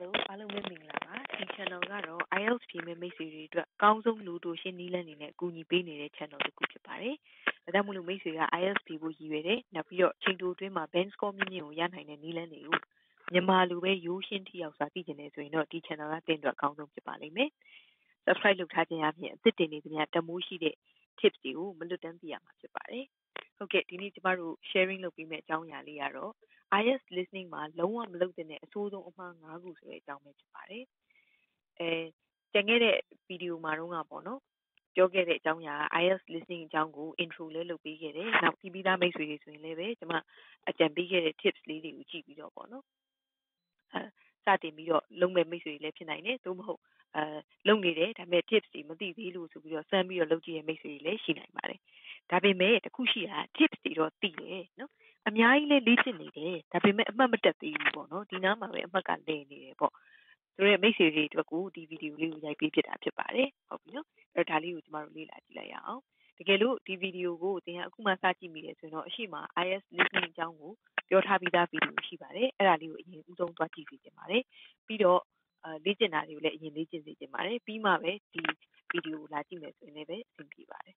Hello,အားလုံးပဲမင်္ဂလာပါဒီ channel ကတော့ IELTS ဖြေမဲ့မိတ်ဆွေတွေအတွက်အကောင်းဆုံးလူတို့ရှင်းနည်းလမ်းတွေနဲ့အကူအညီပေးနေတဲ့ channel တစ်ခုဖြစ်ပါတယ်။ဒါကြောင့်မို့လို့မိတ်ဆွေက IELTS ဖြေဖို့ရည်ရွယ်တယ်။နောက်ပြီးတော့ချိန်တိုအတွင်းမှာ band score မြင့်မြင့်ကိုရနိုင်တဲ့နည်းလမ်းတွေကိုမြန်မာလိုပဲရိုးရှင်းထိရောက်စွာသိကျင်နေဆိုရင်တော့ဒီ channel ကတင်အတွက်အကောင်းဆုံးဖြစ်ပါလိမ့်မယ်။ subscribe လုပ်ထားခြင်းအပြင်အသစ်တင်နေသမျှတမိုးရှိတဲ့ tips တွေကိုမလွတ်တမ်းသိရမှာဖြစ်ပါတယ်။ဟုတ်ကဲ့ဒီနေ့ကျမတို့ sharing လုပ်ပေးမယ့်အကြောင်းအရာလေးကတော့ IELTS listening မှာလုံးဝမလုပ်တဲ့အဆိုးဆုံးအမှား9ခုဆိုတဲ့အကြောင်းပဲဖြစ်ပါတယ်။ကျန်ခဲ့တဲ့ဗီဒီယိုမှာတော့ပေါ့နော်ပြောခဲ့တဲ့အကြောင်းအရာ IELTS listening အကြောင်းကို intro လေးလုပ်ပေးခဲ့တယ်။နောက်ပြီးသားမိတ်ဆွေတွေဆိုရင်လည်းပဲကျမအကြံပေးခဲ့တဲ့ tips လေးတွေကိုကြည့်ပြီးတော့ပေါ့နော်စတင်ပြီးတော့လုံးမဲ့မိတ်ဆွေတွေလည်းဖြစ်နိုင်တယ်။သို့မဟုတ်လုံးနေတယ်ဒါပေမဲ့ tips တွေမသိသေးလို့ဆိုပြီးတော့စမ်းပြီးတော့လုပ်ကြည့်တဲ့မိတ်ဆွေတွေလည်းရှိနိုင်ပါတယ်။ဒါပေမဲ့တခုရှိတာ tips တွေတော့သိတယ်နော်။အများကြီးလည်းလေ့ကျင့်နေတယ်ဒါပေမဲ့အမှတ်မတက်သေးဘူးပေါ့နော်ဒီနားမှာပဲအမှတ်ကလည်နေတယ်ပေါ့ဆိုတော့မိတ်ဆွေတွေအတွက်ကိုဒီဗီဒီယိုလေးကိုရိုက်ပေးဖြစ်တာဖြစ်ပါတယ်ဟုတ်ပြီနော်အဲ့ဒါလေးကိုကျမတို့လေ့လာကြည့်လိုက်ရအောင်တကယ်လို့ဒီဗီဒီယိုကိုသင်ကအခုမှစကြည့်မိတယ်ဆိုရင်တော့အရှိမ IELTS listening အကြောင်းကိုပြောထားပြီးသားဗီဒီယိုရှိပါတယ်အဲ့ဒါလေးကိုအရင်ဦးဆုံးသွားကြည့်စီတင်ပါတယ်ပြီးတော့လေ့ကျင့်တာတွေကိုလည်းအရင်လေ့ကျင့်စီတင်ပါတယ်ပြီးမှပဲဒီဗီဒီယိုကိုလာကြည့်မယ်ဆိုရင်လည်းအဆင်ပြေပါတယ်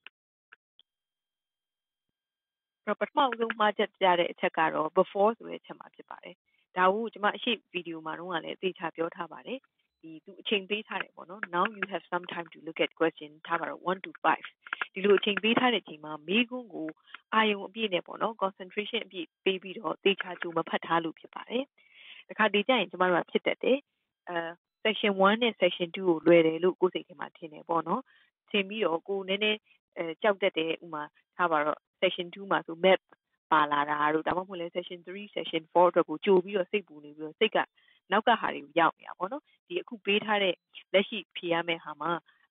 ပထမဆုံးမှားချက်ကြတဲ့အချက်ကတော့ before ဆိုတဲ့အချက်မှာဖြစ်ပါတယ်။ဒါကိုကျွန်မအရှိဗီဒီယိုမှာတော့လည်းအသေးချာပြောထားပါတယ်။သူအချိန်ပေးထားတယ်ပေါ့နော်။ Now you have some time to look at question ထားပါတော့1 to 5ဒီလိုအချိန်ပေးထားတဲ့အချိန်မှာမေးခွန်းကိုအာရုံအပြည့်နဲ့ပေါ့နော် concentration အပြည့်ပေးပြီးတော့သေချာကြိုမဖတ်ထားလို့ဖြစ်ပါတယ်။တခါတလေကျရင်ကျမတို့ကဖြစ်တတ်တယ်။ section 1နဲ့ section 2ကိုလွယ်တယ်လို့ကိုယ်စိတ်ထဲမှာထင်တယ်ပေါ့နော်။ထင်ပြီးတော့ကိုနည်းနည်းကြောက်တတ်တယ်ဥမာထားပါတော့section 2မှာဆို map ပါလာတာတို့ဒါမှမဟုတ်လဲ section 3 section 4အတွက်ကိုကြိုပြီးတော့စိတ်ပူနေပြီးတော့စိတ်ကနောက်ကဟာတွေကိုရောက်နေတာပေါ့နော်ဒီအခုပေးထားတဲ့လက်ရှိဖြေရမယ့်ဟာမှာ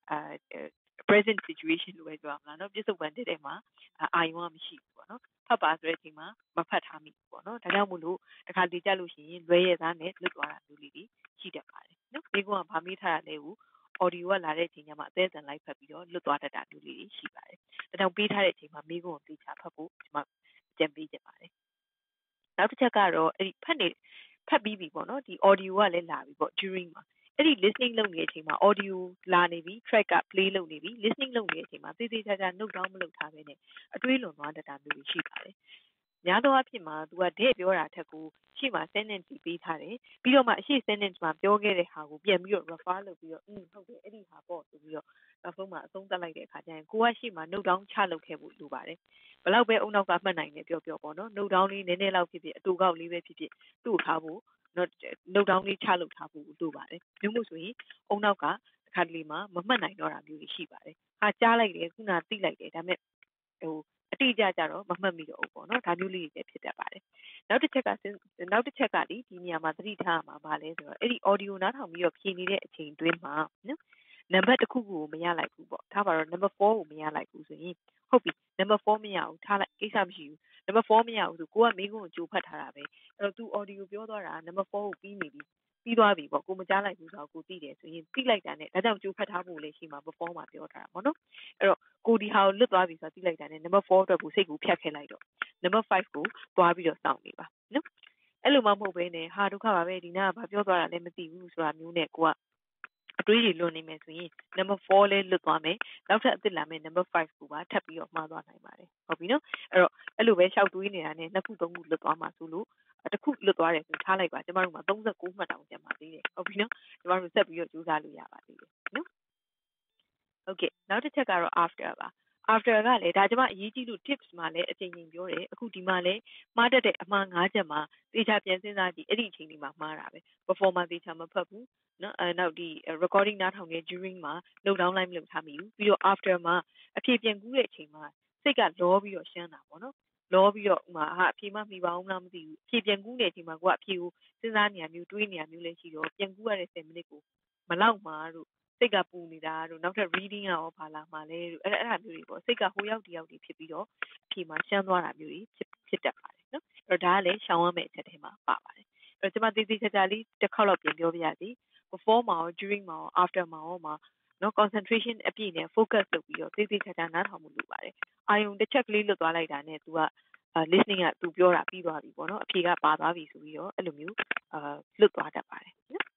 present situation လို့ပဲပြောရမလားเนาะပြစ္ဆုတ်ပံတဲ့မှာအာယုံကမရှိဘူးပေါ့နော်ဖတ်ပါဆိုတဲ့အချိန်မှာမဖတ်ထားမိဘူးပေါ့နော်ဒါကြောင့်မို့လို့တခါတလေကြလို့ရှိရင်လွဲရသားနဲ့လွတ်သွားတာမျိုးလေးတွေရှိတတ်ပါတယ်เนาะဒီကောင်ကဗာမေးထားတာလဲကိုaudio ကလာတဲ့အချိန်ကျမှအသေးစံလိုက်ဖတ်ပြီးတော့လွတ်သွားတတ်တာမျိုးလေးတွေရှိပါတယ်ဒါကြောင့်ပေးထားတဲ့အချိန်မှာမိကုံကိုသိချဖတ်ဖို့ကျွန်မကြံပေးချင်ပါတယ်နောက်တစ်ချက်ကတော့အဲ့ဒီဖတ်ပြီးပြီပေါ့နော်ဒီ audio ကလည်းလာပြီပေါ့ during မှာအဲ့ဒီ listening လုပ်နေတဲ့အချိန်မှာ audio လာနေပြီ track က play လုပ်နေပြီ listening လုပ်နေတဲ့အချိန်မှာသေသေးချာချာ note down မလုပ်ထားဘဲနဲ့အတွေးလွန်သွားတတ်တာမျိုးရှိပါတယ်များသောအားဖြင့်မှာသူကတဲ့ပြောတာထက်ကိုရှေ့မှာ sentence ပေးထားတယ်ပြီးတော့မှအရှိ sentence မှာပြောခဲ့တဲ့ဟာကိုပြန်ပြီးတော့ refer လုပ်ပြီးတော့ဟုတ်တယ်အဲ့ဒီဟာပေါ့ဆိုပြီးတော့နောက်ဆုံးမှာအဆုံးသတ်လိုက်တဲ့အခါကျရင်ကိုကရှေ့မှာ note down ချလုပ်ခဲ့ဖို့လိုပါတယ်ဘယ်လောက်ပဲအုံနောက်ကမှတ်နိုင်တယ်ပြောပေါ့နော် note down လေးနည်းနည်းလောက်ဖြစ်ဖြစ်အတူကောက်လေးပဲဖြစ်ဖြစ်သူ့ထားဖို့ note down လေးချလုပ်ထားဖို့လိုပါတယ်မျိုးမို့ဆိုရင်အုံနောက်ကတစ်ခါတလေမှာမမှတ်နိုင်တော့တာမျိုးတွေရှိပါတယ်ဟာကြားလိုက်တယ်ခုနသိလိုက်တယ်ဒါပေမဲ့အတိအကျကြတော့မမှတ်မိတော့ဘူးပေါ့နော်ဒါမျိုးလေးတွေဖြစ်တတ်ပါတယ်နောက်တစ်ချက်ကဒီနေရာမှာသတိထားရမှာပါလဲဆိုတော့အဲ့ဒီ audio နားထောင်ပြီးတော့ဖြေနေတဲ့အချိန်တွင်းမှာနော်နံပါတ်တစ်ခုကိုမရလိုက်ဘူးပေါ့ထားပါတော့ number 4ကိုမရလိုက်ဘူးဆိုရင်ဟုတ်ပြီ number 4မရဘူးထားလိုက်ကိစ္စမရှိဘူး number 4မရဘူးဆိုကိုကမိကုန်းကိုကြိုဖတ်ထားတာပဲအဲ့တော့ तू audio ပြောသွားတာ number 4ကိုပြီးနေပြီပြီးသွားပြီပေါ့ကိုမကြားလိုက်ဘူးဆိုတော့ကိုသိတယ်ဆိုရင်သိလိုက်တာနဲ့ဒါကြောင့်ကြိုဖတ်ထားဖို့လည်းရှိမှာ before မှာပြောထားတာပေါ့နော်အဲ့တော့ကိုဒီဟာကိုလွတ်သွားပြီဆိုတော့သိလိုက်တာနဲ့ number 4အတွက်ကိုစိတ်ကိုဖြတ်ခဲ့လိုက်တော့ number 5ကိုသွားပြီးတော့စောင့်နေပါနော်အဲ့လိုမှမဟုတ်ဘဲနဲ့ဟာဒုက္ခပါပဲဒီနာကဘာပြောသွားတာလဲမသိဘူးဆိုတာမျိုးနဲ့ကိုကအတွေးတွေလွန်နေမယ်ဆိုရင် number 4လဲလွတ်သွားမယ်နောက်ထပ်အသစ်လာမယ် number 5ကိုပါထပ်ပြီးတော့မှားသွားနိုင်ပါတယ်ဟုတ်ပြီနော်အဲ့တော့အဲ့လိုပဲရှောက်တွေးနေတာနဲ့နှစ်ခုသုံးခုလွတ်သွားမှာဆိုလို့တစ်ခုလွတ်သွားတယ်ဆိုထားလိုက်ပါကျမတို့မှာ39မှတ်တောင်ကျန်ပါသေးတယ်ဟုတ်ပြီနော်ကျမတို့ဆက်ပြီးတော့ကြိုးစားလို့ရပါသေးတယ်နော်ဟုတ်ကဲ့နောက်တစ်ချက်ကတော့ after ပါ after ကလည်းဒါကျမအရေးကြီးလို့ tips မှာလည်းအချိန်ချင်းပြောတယ်အခုဒီမှာလည်းမှားတတ်တဲ့အမှား၅ချက်မှာသေချာပြန်စဉ်းစားကြည့်အဲ့ဒီအချိန်လေးမှာမှားတာပဲ before မှာသေချာမဖတ်ဘူးနော်နောက်ဒီ recording နားထောင်နေ during မှာ note down လိုက်မလုပ်ထားမိဘူးပြီးတော့ after မှာအဖြေပြန်ကူးတဲ့အချိန်မှာစိတ်ကလောပြီးတော့ရှမ်းတာပေါ့နော်လောပြီးတော့အဖြေမှမိပါအောင်လားမသိဘူးအဖြေပြန်ကူးနေတဲ့အချိန်မှာကိုကအဖြေကိုစဉ်းစားနေရမျိုးတွေးနေရမျိုးလည်းရှိတော့ပြန်ကူးရတဲ့10မိနစ်ကိုမလောက်မှာတို့စိတ်ကပူနေတာတို့နောက်ထပ် reading ရောဘာလာမှာလဲတို့အဲ့ဒါမျိုးတွေပေါ့စိတ်ကဟိုရောက်ဒီရောက်တွေဖြစ်ပြီးတော့အဖြေမှာရှမ်းသွားတာမျိုးတွေဖြစ်တတ်ပါတယ်နော်အဲ့တော့ဒါကလည်းရှောင်ရမယ့်အချက်ထဲမှာပါပါတယ်အဲ့တော့ကျွန်မသေးသေးချာချာလေးတစ်ခေါက်လောက်ပြန်ပြောပြရစီ before မှာရော during မှာရော after မှာရောနော် concentration အပြည့်နဲ့ focus လုပ်ပြီးတော့သေးသေးချာချာနားထောင်မှုလုပ်ပါတယ်အာယုံတစ်ချက်ကလေးလွတ်သွားလိုက်တာနဲ့ तू ကlistening က तू ပြောတာပြီးသွားပြီပေါ့နော်အဖြေကပါသွားပြီဆိုပြီးတော့အဲ့လိုမျိုးလွတ်သွားတတ်ပါတယ်နော်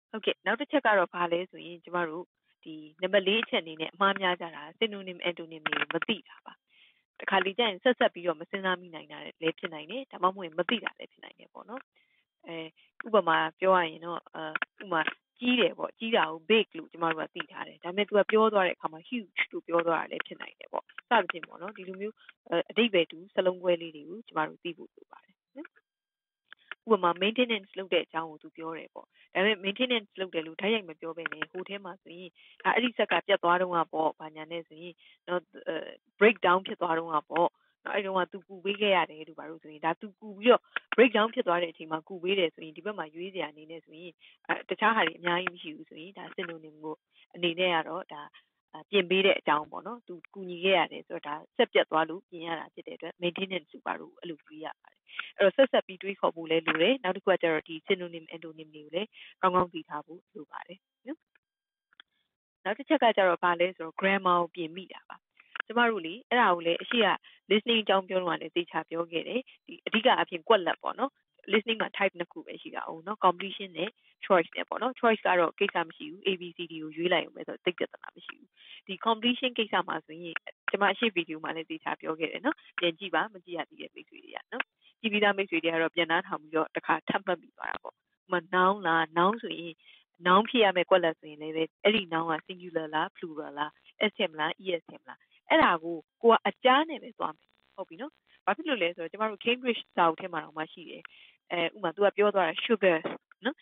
Okay,နောက်တစ်ချက်ကတော့ဘာလဲဆိုရင်ကျမတို့ဒီနံပါတ်4အချက်အနေနဲ့အမှားများကြတာ synonym antonym တွေမသိတာပါတခါလေကျရင်ဆက်ပြီးတော့မစဉ်းစားမိနိုင်တာလည်းဖြစ်နိုင်တယ်ဒါမှမဟုတ်ရင်မသိတာလည်းဖြစ်နိုင်တယ်ပေါ့နော်ဥပမာပြောရရင်တော့ဥပမာကြီးတယ်ပေါ့ကြီးတာကို big လို့ကျမတို့ကသိထားတယ်ဒါပေမဲ့ तू ကပြောသွားတဲ့အခါမှာ huge လို့ပြောသွားတာလည်းဖြစ်နိုင်တယ်ပေါ့စသဖြင့်ပေါ့နော်ဒီလိုမျိုးအဓိပ္ပာယ်တူစလုံးခွဲလေးတွေကိုကျမတို့သိဖို့လိုပါတယ်ဥပမာ maintenance လုပ်တဲ့အကြောင်းကိုသူပြောတယ်ပေါ့ဒါပေမဲ့ maintenance လုပ်တယ်လို့ဓာတ်ရိုက်မပြောဘဲနဲ့ဟိုထဲမှာဆိုရင်အဲ့ဒီဆက်ကပြတ်သွားတော့ပေါ့ဘာညာနဲ့ဆိုရင်တော့ break down ဖြစ်သွားတော့ပေါ့အဲ့တော့သူကူပေးခဲ့ရတယ်လို့ဘာလို့ဆိုရင်ဒါသူကူပြီးတော့ break down ဖြစ်သွားတဲ့အချိန်မှာကူပေးတယ်ဆိုရင်ဒီဘက်မှာရွေးစရာအနေနဲ့ဆိုရင်တခြားဟာတွေအများကြီးမရှိဘူးဆိုရင်ဒါ synonym ကိုအနေနဲ့ကတော့ဒါပြင်ပေးတဲ့အကြောင်းပေါ့နော်သူကူညီခဲ့ရတယ်ဆိုတော့ဒါဆက်ပြတ်သွားလို့ပြင်ရတာဖြစ်တဲ့အတွက် maintenance လို့ဘာလို့အဲ့လိုတွေးရပါတယ်အဲ့တော့ဆက်ပြီးတွေးခေါ်ဖို့လဲလိုတယ်နောက်တစ်ခုကကျတော့ဒီ synonym antonym တွေကိုလည်းကောင်းကောင်းသိထားဖို့လိုပါတယ်နော်နောက်တစ်ချက်ကကျတော့ဘာလဲဆိုတော့ grammar ကိုပြင်မိတာပါကျမတို့လေအဲ့ဒါကိုလည်းအရှိက listening အကြောင်းပြောလို့လည်းသိချပြောခဲ့တယ်ဒီအဓိကအဖြစ်ကွက်လက်ပေါ့နော် listening မှာ type နှစ်ခုပဲရှိတာအောင်နော် completion နဲ့ choice နဲ့ပေါ့နော် choice ကတော့ကိစ္စမရှိဘူး ABCD ကိုရွေးလိုက်ရုံပဲဆိုတော့သိပြဿနာမရှိဘူးဒီ completion ကိစ္စမှာဆိုရင်ကျွန်မအရှိဗီဒီယိုမှာလည်းသိချပြောခဲ့တယ်နော်ပြန်ကြည့်ပါမကြည့်ရသေးတဲ့မိတ်ဆွေတွေကနော်ကြည့်ပြီးသားမိတ်ဆွေတွေကတော့ပြန်နှားထောင်ပြီးတော့တစ်ခါထပ်မှတ်ပြီးသွားတာပေါ့ဥပမာ noun လား noun ဆိုရင် noun ဖြစ်ရမယ်ကွက်လက်ဆိုရင်လည်းအဲ့ဒီ noun က singular လား plural လား SM လား ESM လားအဲ့ဒါကိုကအကြားနဲ့ပဲသွားမယ်ဟုတ်ပြီနော်ဘာဖြစ်လို့လဲဆိုတော့ကျမတို့ Cambridge စာအုပ်ထဲမှာတော့မှရှိတယ်ဥပမာ तू ကပြောသွားတာ sugar နော်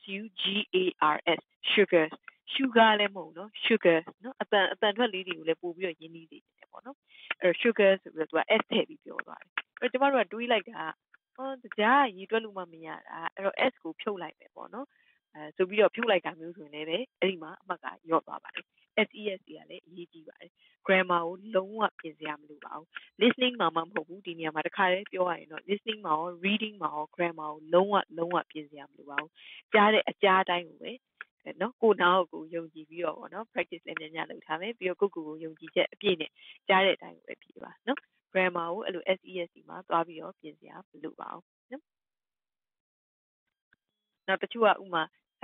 SUGARS sugar sugar လည်းမဟုတ်နော် sugar နော်အတန်ထွက်လေးတွေကိုလည်းပို့ပြီးတော့ရင်းနှီးစေတယ်ပေါ့နော်အဲ့ sugar ဆိုပြီးတော့ तू က S ထည့်ပြီးပြောသွားတယ်အဲ့ကျမတို့ကတွေးလိုက်တာတရားရေးတွက်လို့မှမရတာအဲ့တော့ S ကိုဖြုတ်လိုက်မယ်ပေါ့နော်ဆိုပြီးတော့ဖြုတ်လိုက်တာမျိုးဆိုရင်လည်းအဲ့ဒီမှာအမှတ်ကရော့သွားပါတယ် SES ကလည်းအရေးကြီးပါတယ် grammar ကိုလုံးဝပြင်စရာမလိုပါဘူး listening မှာမဟုတ်ဘူးဒီနေရာမှာတစ်ခါလေးပြောရရင်တော့ listening မှာရော reading မှာရော grammar ကိုလုံးဝပြင်စရာမလိုပါဘူးကြားတဲ့အကြားတိုင်းကိုပဲနော်ကိုနားကိုယုံကြည်ပြီးတော့ပေါ့နော် practice လည်းများများလုပ်ထားမယ်ပြီးတော့ကိုယုံကြည်ချက်အပြည့်နဲ့ကြားတဲ့အတိုင်းကိုပဲဖြေပါနော် grammar ကိုအဲ့လို SES မှာသွားပြီးတော့ပြင်စရာမလိုပါဘူးနော်နောက်တစ်ခုကဥမာ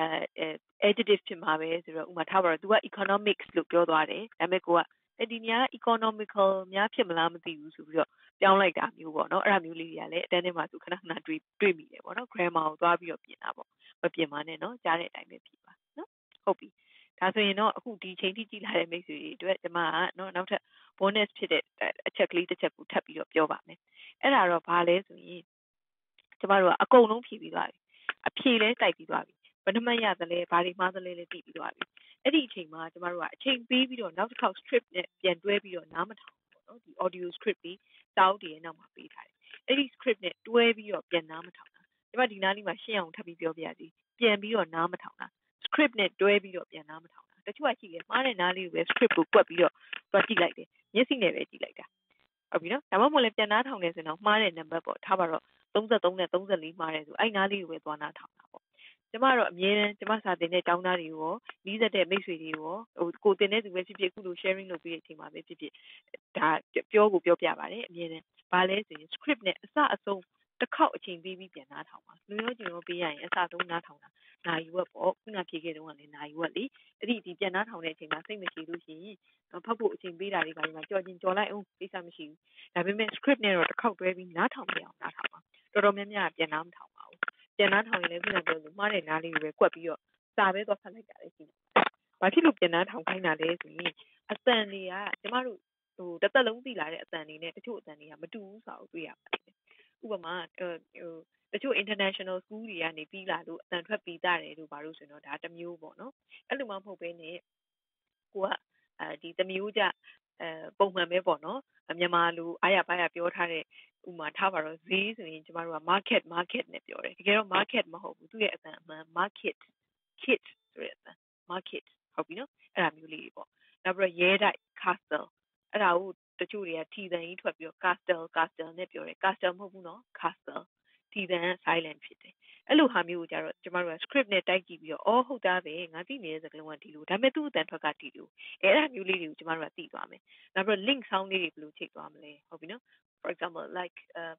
adjective ဖြစ်မှာပဲဆိုတော့ဥမာထားပါတော့ तू က economics လို့ပြောသွားတယ်ဒါပေမဲ့ကိုကဒီနေရာ economical များဖြစ်မလားမသိဘူးဆိုပြီးတော့ပြောင်းလိုက်တာမျိုးပေါ့နော်အဲ့ဒါမျိုးလေးတွေကလည်းအတန်းထဲမှာသူခဏတွေ့မိတယ်ပေါ့နော် grammar ကိုသွားပြီးတော့ပြင်တာပေါ့မပြင်ပါနဲ့နော်ကြားတဲ့အတိုင်းပဲပြင်ပါနော်ဟုတ်ပြီဒါဆိုရင်တော့အခုဒီချိန်ထိကြည့်လာတဲ့မိတ်ဆွေတွေအတွက်ကျွန်မကနော်နောက်ထပ် bonus ဖြစ်တဲ့အချက်ကလေးတစ်ချက်ကိုထပ်ပြီးတော့ပြောပါမယ်အဲ့ဒါတော့ဘာလဲဆိုရင်ကျမတို့ကအကုန်လုံးဖြည့်ပြီးသွားပြီအဖြေလဲတိုက်ပြီးသွားပြီဘယ်နှမရသလဲဘာတွေမှားသလဲလဲသိပြီးသွားပြီအဲ့ဒီအချိန်မှာကျမတို့ကအချိန်ပေးပြီးတော့နောက်တစ်ခေါက် script နဲ့ပြန်တွဲပြီးတော့နားမထောင်ဘူးပေါ့နော်ဒီ audio script တွေတောက်တည်ရဲ့နောက်မှာပေးထားတယ်အဲ့ဒီ script နဲ့တွဲပြီးတော့ပြန်နားမထောင်တာကျမဒီနားလေးမှာရှင်းအောင်ထပ်ပြီးပြောပြရစီပြန်ပြီးတော့နားမထောင်တာ script နဲ့တွဲပြီးတော့ပြန်နားမထောင်တာတချို့ကရှိတယ်မှားတဲ့နားလေးကိုပဲ script ကိုကွက်ပြီးတော့ကြည့်လိုက်တယ်မျက်စိနဲ့ပဲကြည့်လိုက်တာဟုတ်ပြီနော်ဒါမှမဟုတ်လည်းပြန်နားထောင်နေဆိုရင်တော့မှားတဲ့ number ပေါ့ထားပါတော့33နဲ့34မှားတယ်ဆိုအဲ့နားလေးကိုပဲသွားနားထောင်တာပေါ့ကျမတော့အမြဲတမ်းကျမစာတင်တဲ့ကျောင်းသားတွေကိုရောနီးစပ်တဲ့မိတ်ဆွေတွေကိုရောကိုတင်တဲ့သူပဲဖြစ်ဖြစ်အခုလို sharing လုပ်ပြီးတဲ့အချိန်မှာပဲဖြစ်ဖြစ်ဒါပြောပြပါတယ်အမြဲတမ်းဘာလဲဆိုရင် script နဲ့အစအဆုံးတစ်ခေါက်အချိန်ပေးပြီးပြန်နားထောင်ပါလူရောကျင်ရောပေးရရင်အစဆုံးနားထောင်တာနိုင်ဝက်ပေါ့ခုနဖြေခဲ့တုန်းကလည်းနိုင်ဝက်လေအဲ့ဒီပြန်နားထောင်တဲ့အချိန်မှာစိတ်မရှိလို့ရှိရင်ဖတ်ဖို့အချိန်ပေးတာတွေပါဒီမှာကြော်လိုက်အောင်ကိစ္စမရှိဘူးဒါပေမဲ့ script နဲ့တော့တစ်ခေါက်တွဲပြီးနားထောင်ပြအောင်နားထောင်ပါတော်တော်များများပြန်နားမထောင်ပါဘူးပြန်နားထောင်ရင်လည်းခုနပြောလို့မှားတဲ့နားလေးကိုပဲကွက်ပြီးတော့စာပဲသွားဖတ်လိုက်တာလည်းရှိတယ်ဘာဖြစ်လို့ပြန်နားထောင်ခိုင်းတာလဲဆိုရင်အတန်တွေကကျမတို့တစ်သက်လုံးသိလာတဲ့အတန်တွေနဲ့တချို့အတန်တွေကမတူဘူးဆိုတာကိုတွေ့ရပါတယ်ဥပမာတချို့ international school တွေကနေပြီးလာလို့အတန်ထွက်ပြီးသားတယ်လို့ဘာလို့ဆိုတော့ဒါတစ်မျိုးပေါ့နော်အဲ့လိုမှမဟုတ်ဘဲနဲ့ကိုကဒီတစ်မျိုးကြပုံမှန်ပဲပေါ့နော်မြန်မာလိုအားရပါးရပြောထားတဲ့ဥမာထားပါတော့ဈေးဆိုရင်ကျမတို့က market နဲ့ပြောတယ်တကယ်တော့ market မဟုတ်ဘူးသူ့ရဲ့အတန်အမှန် market kit ဆိုတဲ့အတန် market ဟုတ်ပြီနော်အဲ့ဒါမျိုးလေးတွေပေါ့နောက်ပြီးတော့ရဲတိုက် castle အဲ့ဒါကိုတချို့တွေကထီတန်ကြီးထွက်ပြီးတော့ castle နဲ့ပြောတယ် castle မဟုတ်ဘူးနော် castle ထီတန်က silent ဖြစ်တယ်အဲ့လိုဟာမျိုးကိုကြတော့ကျမတို့က script နဲ့တိုက်ကြည့်ပြီးတော့အော်ဟုတ်တာပဲငါသိနေတဲ့စကားလုံးကဒီလိုဒါပေမဲ့သူ့အတန်ထွက်ကဒီလိုအဲ့ဒါမျိုးလေးတွေကိုကျမတို့ကသိသွားမယ်နောက်ပြီးတော့ link sound လေးတွေဘယ်လိုချိန်သွားမလဲဟုတ်ပြီနော် for example like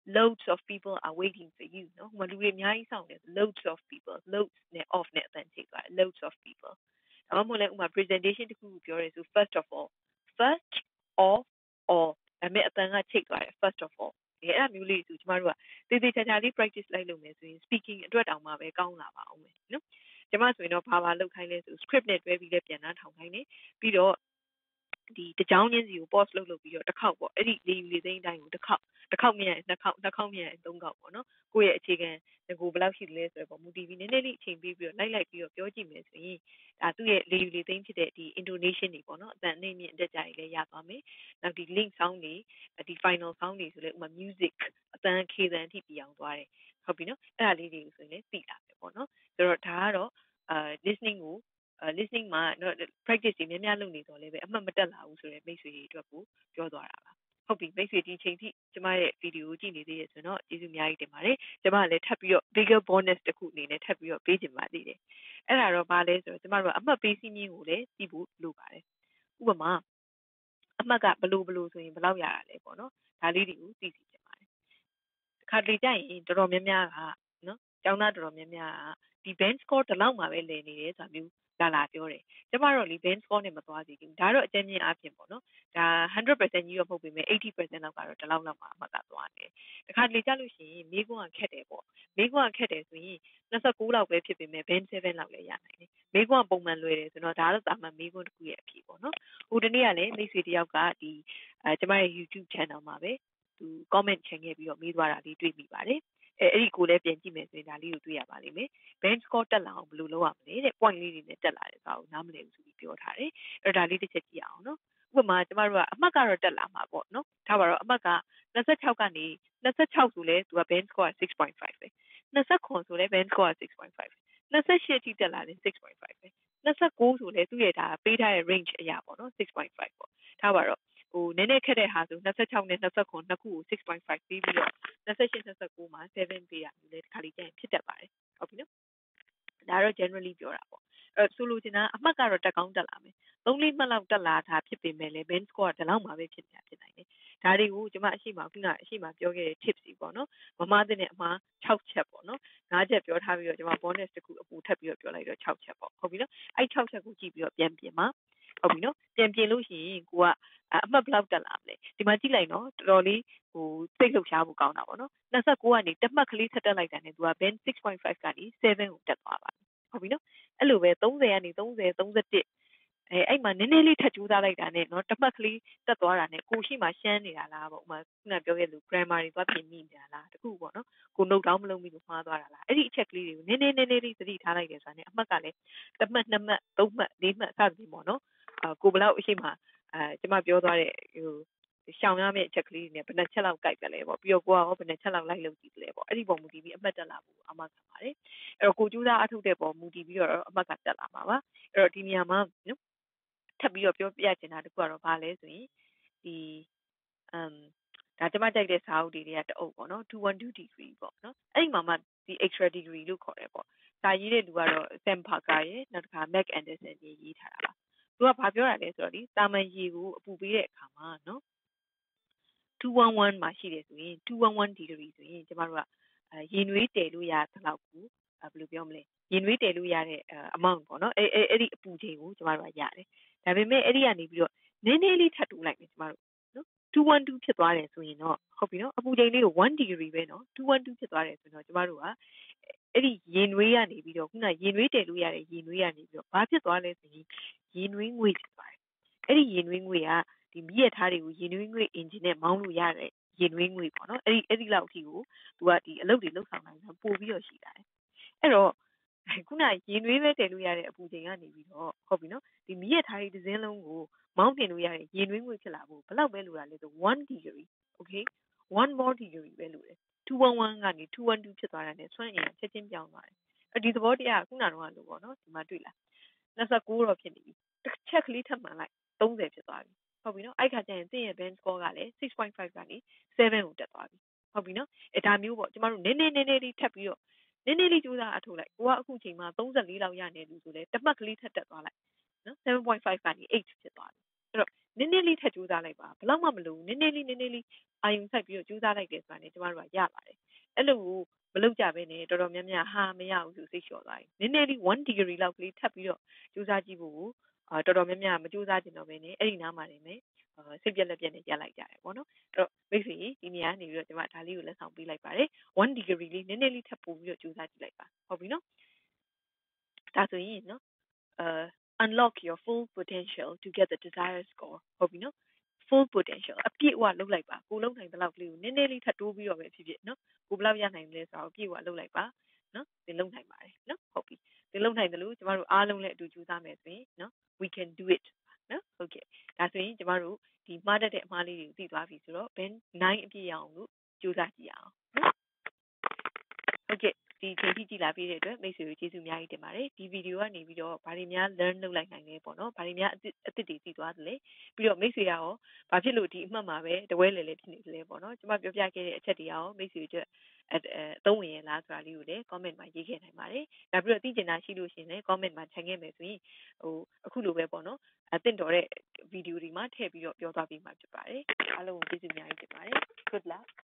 loads of people are waiting for you. No, loads of people, loads of loads of people. My presentation to so first of all, first of all, I met a take first of all. Yeah, I'm really to tomorrow. They practice like speaking and what I'm a gown no. Jamas we know power look kindness script net where we get yan how kind it. The Jownins you boss look your the cow any leave dying the cow me and the cow me and don't go no go at chicken the go blouse less about moody in any chain baby like your Jimmy's me do it leave the thing today the Indonesian no that name the jay yapame now the link soundly at the final sound is like my music then kid and TP young boy hope you know that lady is in it see that no there are tired listening မှာ practice တွေများများလုပ်နေတော့လည်းပဲအမှတ်မတက်လာဘူးဆိုတော့မိတ်ဆွေတွေအတွက်ကိုပြောသွားတာပါဟုတ်ပြီမိတ်ဆွေဒီချိန်ထိကျမရဲ့ဗီဒီယိုကြည့်နေသေးတယ်ဆိုတော့ကျေးဇူးအများကြီးတင်ပါတယ်ကျမကလည်းထပ်ပြီးတော့ bigger bonus တစ်ခုအနေနဲ့ထပ်ပြီးတော့ပေးချင်ပါသေးတယ်အဲ့ဒါတော့ဘာလဲဆိုတော့ကျမတို့ကအမှတ်ပေးစည်းမျဉ်းကိုလည်းသိဖို့လိုပါတယ်ဥပမာအမှတ်ကဘလို့ဆိုရင်ဘယ်လောက်ရတာလဲပေါ့နော်ဒါလေးတွေကိုသိစီချင်ပါတယ်တစ်ခါတလေကြရင်တော်တော်များများကနော်ကျောင်းသားတော်တော်များများကဒီ band score တစ်လောက်မှပဲလည်နေတယ်ဆိုတာမျိုးလာပြောတယ်ကျမတော့လေ band score နဲ့မသွားစီဘူးဒါတော့အကျဉ်းချင်းအားဖြင့်ပေါ့နော်ဒါ 100% ကြီးတော့မဟုတ်ပေမဲ့ 80% လောက်ကတော့ဒီလောက်လောက်မှအမှတ်ကသွားတယ်တခါတလေကြလို့ရှိရင်မိကွန်းကခက်တယ်ပေါ့မိကွန်းကခက်တယ်ဆိုရင်29လောက်ပဲဖြစ်ပေမဲ့ band 7လောက်လည်းရနိုင်တယ်မိကွန်းကပုံမှန်လွယ်တယ်ဆိုတော့ဒါတော့တာမှန်မိကွန်းတစ်ခုရဲ့အဖြစ်ပေါ့နော်ဟိုတနေ့ကလည်းမိတ်ဆွေတယောက်ကဒီကျမရဲ့ YouTube channel မှာပဲသူ comment ချင်ခဲ့ပြီးတော့မေးသွားတာလေးတွေ့မိပါတယ်အဲ့ဒီကိုလည်းပြန်ကြည့်မယ်ဆိုရင်ဒါလေးကိုတွေ့ရပါလိမ့်မယ် band score တက်လာအောင်ဘယ်လိုလုပ်ရမလဲတဲ့ point လေးတွေနဲ့တက်လာတယ်ဆိုတာကိုနားမလည်ဘူးဆိုပြီးပြောထားတယ်အဲ့ဒါလေးတစ်ချက်ကြည့်အောင်နော်ဥပမာကျမတို့ကအမှတ်ကတော့တက်လာမှာပေါ့နော်ထားပါတော့အမှတ်က26ကနေ26ဆိုလဲသူက band score 6.5ပဲ29ဆိုလဲ band score 6.5 28ထိတက်လာတယ်6.5ပဲ29ဆိုလဲသူ့ရဲ့ဒါပေးထားတဲ့ range အရာပေါ့နော်6.5ပေါ့ထားပါတော့ဟိုနည်းနည်းခက်တဲ့ဟာဆို26နဲ့29နှစ်ခုကို6.5ပြီးပြီးတော့28 29မှာ7ပေးရပြီလေဒီခါလေးကျရင်ဖြစ်တတ်ပါတယ်ဟုတ်ပြီနော်ဒါတော့ generally ပြောတာပေါ့အဲ့ဆိုလိုချင်တာအမှတ်ကတော့တက်ကောင်းတက်လာမယ်3-4မှတ်လောက်တက်လာတာဖြစ်ပေမဲ့လည်း band score ကဒီလောက်မှပဲဖြစ်နိုင်တယ်ဒါတွေကိုကျွန်မအရှိမပြောခဲ့တဲ့ tips တွေပေါ့နော်မမသိတဲ့အမှား6ချက်ပေါ့နော်5ချက်ပြောထားပြီးတော့ကျွန်မ bonus တစ်ခုအပူထပ်ပြီးတော့ပြောလိုက်တော့6ချက်ပေါ့ဟုတ်ပြီနော်အဲ့6ချက်ကိုကြည့်ပြီးတော့ပြန်ပြင်ပါဟုတ်ပြီနော်ပြန်ပြင်လို့ရှိရင်ကိုကအမှတ်ဘလောက်တက်လာမလဲဒီမှာကြည့်လိုက်နော်တော်တော်လေးဟိုစိတ်လှုပ်ရှားဖို့ကောင်းတာပေါ့နော်29ကနေတမှတ်ကလေးထပ်တက်လိုက်တာနဲ့သူက band 6.5ကနေ7ကိုတက်သွားပါဟုတ်ပြီနော်အဲ့လိုပဲ30ကနေ30 31အဲ့မှာနည်းနည်းလေးထပ်ကြိုးစားလိုက်တာနဲ့နော်တမှတ်ကလေးတက်သွားတာနဲ့ကိုရှိမှရှမ်းနေတာလားပေါ့ဥမာခုနပြောခဲ့လို့ grammar တွေသွားပြင်မိနေတာလားတခုပေါ့နော်ကို note down မလုပ်မိလို့မှားသွားတာလားအဲ့ဒီအချက်ကလေးတွေကိုနည်းနည်းလေးသတိထားလိုက်တယ်ဆိုတာနဲ့အမှတ်ကလည်းတမှတ်2မှတ်3မှတ်4မှတ်စသဖြင့်ပေါ့နော်ကိုဘလောက်အရှိမှကျမပြောသွားတဲ့ဟိုရှောင်ရမယ့်အချက်ကလေးတွေနဲ့ဘယ်နှချက်လောက်ကြိုက်ကြလဲပေါ့ပြီးတော့ကိုကရောဘယ်နှချက်လောက်လိုက်လုပ်ကြည့်ကြလဲပေါ့အဲ့ဒီပုံမူတည်ပြီးအမှတ်တက်လာဖို့အမှတ်ခံပါတယ်အဲ့တော့ကိုကျူးသားအထုတ်တဲ့ပုံမူတည်ပြီးတော့အမှတ်ကတက်လာမှာပါအဲ့တော့ဒီနေရာမှာနော်ထပ်ပြီးတော့ပြောပြချင်တာတခုကတော့ဘာလဲဆိုရင်ဒီဒါကျမကြိုက်တဲ့စာအုပ်တွေကတအုပ်ပေါ့နော်212 degree ပေါ့နော်အဲ့ဒီမှာမှဒီ extra degree လို့ခေါ်တယ်ပေါ့စာရေးတဲ့လူကတော့ Sam Parker ရဲ့နောက်တစ်ခါ Mac Anderson ရေးထားတာပါသူကဘာပြောတာလဲဆိုတော့ဒီတာမန်ရေကိုအပူပေးတဲ့အခါမှာနော်211မှာရှိတယ်ဆိုရင်211 degree ဆိုရင်ကျမတို့ကရေနွေးတည်လို့ရတဲ့လောက်ကိုဘယ်လိုပြောမလဲရေနွေးတည်လို့ရတဲ့ amount ပေါ့နော်အဲ့ဒီအပူချိန်ကိုကျမတို့ကရတယ်ဒါပေမဲ့အဲ့ဒီကနေပြီးတော့နည်းနည်းလေးထပ်တူလိုက်မယ်ကျမတို့နော်212ဖြစ်သွားတယ်ဆိုရင်တော့ဟုတ်ပြီနော်အပူချိန်လေးကို1 degree ပဲနော်212ဖြစ်သွားတယ်ဆိုတော့ကျမတို့ကအဲ့ဒီရေနွေးကနေပြီးတော့ခုနရေနွေးတည်လို့ရတဲ့ရေနွေးကနေပြီးတော့ဘာဖြစ်သွားလဲဆိုရင်ရေနွေးငွေ့ဖြစ်သွားတယ်အဲ့ဒီရေနွေးငွေ့ကဒီမြည့်ထားတွေကိုရေနွေးငွေ့ engine နဲ့မောင်းလို့ရတဲ့ရေနွေးငွေ့ပေါ့နော်အဲ့ဒီလောက်အထိကိုသူကဒီအလုပ်တွေလုပ်ဆောင်နိုင်တာပို့ပြီးတော့ရှိတာတယ်အဲ့တော့ခုနရေနွေးပဲတည်လို့ရတဲ့အပူချိန်ကနေပြီးတော့ဟုတ်ပြီနော်ဒီမြည့်ထားတွေတစ်စင်းလုံးကိုမောင်းတင်လို့ရတဲ့ရေနွေးငွေ့ဖြစ်လာဖို့ဘယ်လောက်ပဲလိုတာလဲဆို1 degree okay 1 more degree ပဲလိုတယ်211ကနေ212ဖြစ်သွားတာနဲ့ဆွမ်းအင်ချက်ချင်းပြောင်းသွားတယ်ဒီသဘောတရားကခုနကတော့လို့ပေါ့နော်ဒီမှာတွေ့လား29တော့ဖြစ်နေပြီတစ်ချက်ကလေးထပ်မှန်လိုက်30ဖြစ်သွားပြီဟုတ်ပြီနော်အဲ့ခါကျရင်သင်ရဲ့ band score ကလည်း 6.5 ကနေ7ကိုတက်သွားပြီဟုတ်ပြီနော်ဒါမျိုးပေါ့ကျမတို့နည်းနည်းလေးထပ်ပြီးတော့နည်းနည်းလေးကြိုးစားအထုတ်လိုက်ကိုကအခုချိန်မှာ34လောက်ရနေပြီဆိုလဲတမှတ်ကလေးထပ်တက်သွားလိုက်နော်7.5ကနေ8ဖြစ်သွားပြီအဲ့တော့နည်းနည်းလေးထပ်ကြိုးစားလိုက်ပါဘယ်လောက်မှမလိုဘူးနည်းနည်းလေးအာယုံစိုက်ပြီးတော့ကြိုးစားလိုက်တယ်ဆိုတာနဲ့ကျမတို့ကရပါတယ်အဲ့လိုမလုပ်ကြဘဲနဲ့တော်တော်များများဟာမရဘူးဆိုစိတ်လျှော့သွားပြီနည်းနည်းလေး1 degree လောက်ကလေးထပ်ပြီးတော့ကြိုးစားကြည့်ဖို့တော်တော်များများမကြိုးစားကြတော့ဘဲနဲ့အဲ့ဒီနားမှာနေမယ်စိတ်ပြက်လက်ပြက်နဲ့ရပ်လိုက်ကြတယ်ပေါ့နော်အဲ့တော့မိတ်ဆွေဒီနေရာနေပြီးတော့ကျမဒါလေးကိုလက်ဆောင်ပေးလိုက်ပါတယ်1 degree လေးနည်းနည်းလေးထပ်ပို့ပြီးတော့ကြိုးစားကြည့်လိုက်ပါဟုတ်ပြီနော်ဒါဆိုရင်နော်unlock your full potential to get the desired score ဟုတ်ပြီနော် full potential အပြည့်အဝလုပ်လိုက်ပါကိုလုံးနိုင်တဲ့လောက်ကလေးကိုနည်းနည်းလေးထပ်တိုးပြီးတော့ပဲဖြစ်ဖြစ်နော်ကိုဘယ်လောက်ရနိုင်လဲဆိုတော့အပြည့်အဝလုပ်လိုက်ပါနော်သင်လုံးနိုင်ပါတယ်နော်ဟုတ်ပြီသင်လုံးနိုင်တယ်လို့ကျမတို့အားလုံးလည်းအတူကြိုးစားမယ်ဆိုရင်နော် we can do it နော်ဟုတ်ကဲ့ဒါဆိုရင်ကျမတို့ဒီမှားတတ်တဲ့အမှားလေးတွေကိုသိသွားပြီဆိုတော့ဘယ်9အပြည့်ရအောင်လို့ကြိုးစားကြည့်အောင်နော်ဟုတ်ကဲ့ဒီချိန်ထိကြည့်လာပြီးတဲ့အတွက်မိတ်ဆွေတို့ကျေးဇူးအများကြီးတင်ပါတယ်ဒီဗီဒီယိုကနေပြီးတော့ဘာတွေများ learn လုပ်လိုက်နိုင်လဲပေါ့နော်ဘာတွေများအသစ်တွေသိသွားသလဲပြီးတော့မိတ်ဆွေရောဘာဖြစ်လို့ဒီအမှတ်မှာပဲတဝဲလေလေဖြစ်နေသလဲပေါ့နော်ကျွန်မပြောပြခဲ့တဲ့အချက်တွေရောမိတ်ဆွေတို့အသုံးဝင်ရလားဆိုတာလေးကိုလည်း comment မှာရေးခဲ့နိုင်ပါတယ်ဒါပြီးတော့သိချင်တာရှိလို့ရှိရင်လည်း comment မှာခြံခဲ့မယ်ဆိုရင်အခုလိုပဲပေါ့နော်အသင့်တော်တဲ့ဗီဒီယိုတွေမှာထည့်ပြီးတော့ပြောသွားပေးမှာဖြစ်ပါတယ်အားလုံးကိုကျေးဇူးအများကြီးတင်ပါတယ် good luck